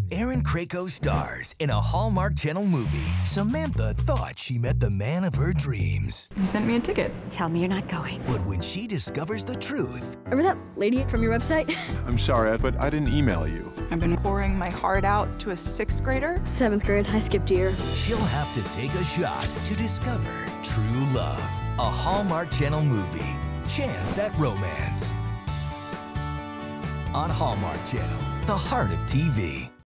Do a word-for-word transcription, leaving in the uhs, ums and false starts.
Erin Krakow stars in a Hallmark Channel movie. Samantha thought she met the man of her dreams. You sent me a ticket. Tell me you're not going. But when she discovers the truth... Remember that lady from your website? I'm sorry, but I didn't email you. I've been pouring my heart out to a sixth grader. Seventh grade, I skipped a year. She'll have to take a shot to discover true love. A Hallmark Channel movie. Chance at Romance. On Hallmark Channel, the heart of T V.